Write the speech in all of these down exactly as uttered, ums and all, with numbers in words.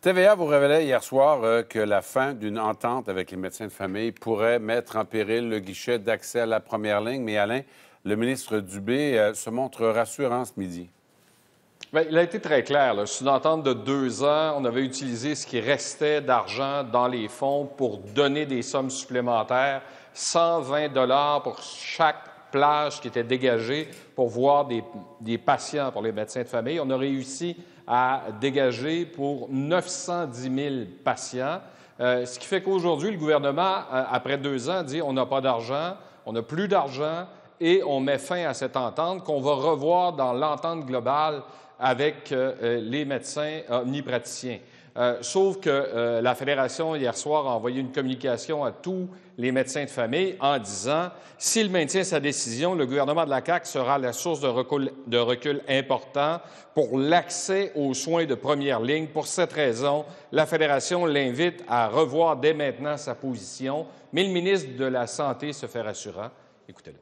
T V A vous révélait hier soir euh, que la fin d'une entente avec les médecins de famille pourrait mettre en péril le guichet d'accès à la première ligne. Mais Alain, le ministre Dubé euh, se montre rassurant ce midi. Bien, il a été très clair. C'est une entente de deux ans. On avait utilisé ce qui restait d'argent dans les fonds pour donner des sommes supplémentaires. cent vingt dollars pour chaque plage qui était dégagée pour voir des, des patients pour les médecins de famille. On a réussi à dégager pour neuf cent dix mille patients, euh, ce qui fait qu'aujourd'hui, le gouvernement, euh, après deux ans, dit on n'a pas d'argent, on n'a plus d'argent et on met fin à cette entente qu'on va revoir dans l'entente globale avec euh, les médecins omnipraticiens. Euh, sauf que euh, la Fédération, hier soir, a envoyé une communication à tous les médecins de famille en disant « S'il maintient sa décision, le gouvernement de la C A Q sera la source de recul, de recul important pour l'accès aux soins de première ligne. Pour cette raison, la Fédération l'invite à revoir dès maintenant sa position. » Mais le ministre de la Santé se fait rassurant. Écoutez-le.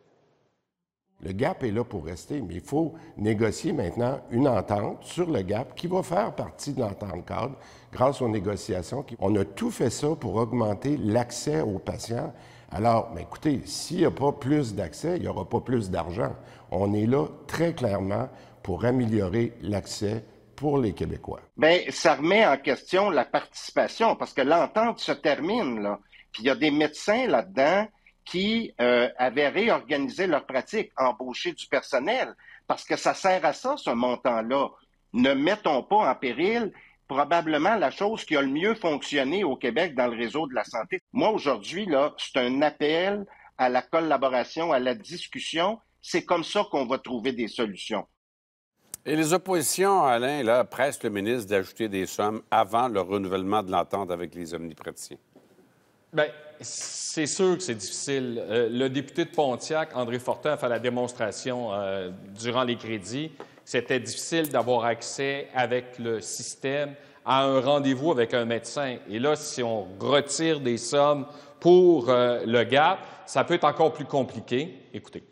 Le gap est là pour rester, mais il faut négocier maintenant une entente sur le gap qui va faire partie de l'entente cadre grâce aux négociations. On a tout fait ça pour augmenter l'accès aux patients. Alors, bien, écoutez, s'il n'y a pas plus d'accès, il n'y aura pas plus d'argent. On est là très clairement pour améliorer l'accès pour les Québécois. Bien, ça remet en question la participation parce que l'entente se termine, là. Puis il y a des médecins là-dedans qui euh, avaient réorganisé leur pratique, embauché du personnel, parce que ça sert à ça, ce montant-là. Ne mettons pas en péril probablement la chose qui a le mieux fonctionné au Québec dans le réseau de la santé. Moi, aujourd'hui, là, c'est un appel à la collaboration, à la discussion. C'est comme ça qu'on va trouver des solutions. Et les oppositions, Alain, là, pressent le ministre d'ajouter des sommes avant le renouvellement de l'entente avec les omnipraticiens. Bien, c'est sûr que c'est difficile. Euh, le député de Pontiac, André Fortin, a fait la démonstration euh, durant les crédits. C'était difficile d'avoir accès avec le système à un rendez-vous avec un médecin. Et là, si on retire des sommes pour euh, le gap, ça peut être encore plus compliqué. Écoutez.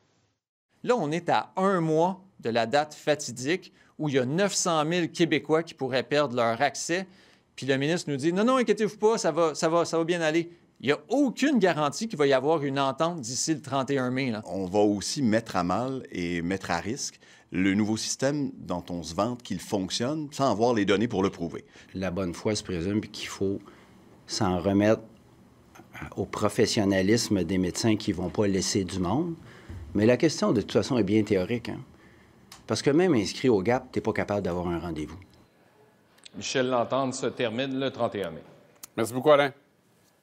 Là, on est à un mois de la date fatidique où il y a neuf cent mille Québécois qui pourraient perdre leur accès. Puis le ministre nous dit « Non, non, inquiétez-vous pas, ça va, ça va, ça va bien aller ». Il n'y a aucune garantie qu'il va y avoir une entente d'ici le trente et un mai. Là. On va aussi mettre à mal et mettre à risque le nouveau système dont on se vante qu'il fonctionne sans avoir les données pour le prouver. La bonne foi se présume qu'il faut s'en remettre au professionnalisme des médecins qui ne vont pas laisser du monde. Mais la question, de toute façon, est bien théorique. Hein? Parce que même inscrit au gap, tu n'es pas capable d'avoir un rendez-vous. Michel, l'entente se termine le trente et un mai. Merci beaucoup, Alain.